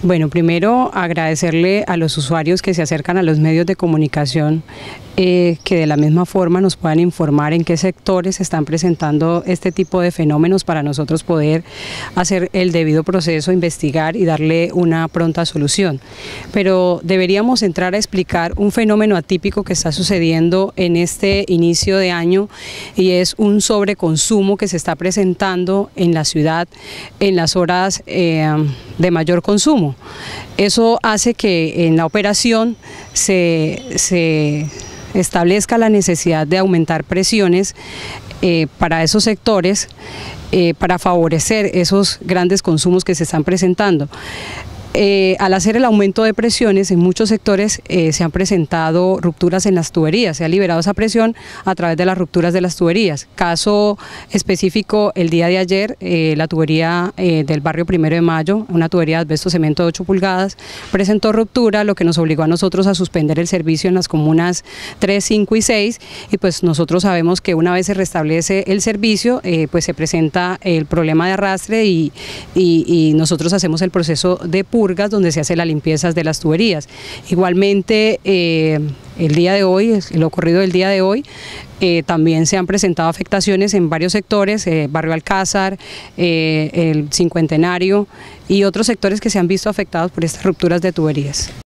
Bueno, primero agradecerle a los usuarios que se acercan a los medios de comunicación, que de la misma forma nos puedan informar en qué sectores se están presentando este tipo de fenómenos para nosotros poder hacer el debido proceso, investigar y darle una pronta solución. Pero deberíamos entrar a explicar un fenómeno atípico que está sucediendo en este inicio de año, y es un sobreconsumo que se está presentando en la ciudad en las horas de mayor consumo. Eso hace que en la operación se establezca la necesidad de aumentar presiones para esos sectores, para favorecer esos grandes consumos que se están presentando. Al hacer el aumento de presiones en muchos sectores se han presentado rupturas en las tuberías, se ha liberado esa presión a través de las rupturas de las tuberías. Caso específico, el día de ayer, la tubería del barrio 1 de Mayo, una tubería de asbesto cemento de 8 pulgadas, presentó ruptura, lo que nos obligó a nosotros a suspender el servicio en las comunas 3, 5 y 6, y pues nosotros sabemos que una vez se restablece el servicio, pues se presenta el problema de arrastre y nosotros hacemos el proceso de purgas, donde se hace la limpieza de las tuberías. Igualmente, el día de hoy, lo ocurrido del día de hoy, también se han presentado afectaciones en varios sectores, Barrio Alcázar, el Cincuentenario y otros sectores que se han visto afectados por estas rupturas de tuberías.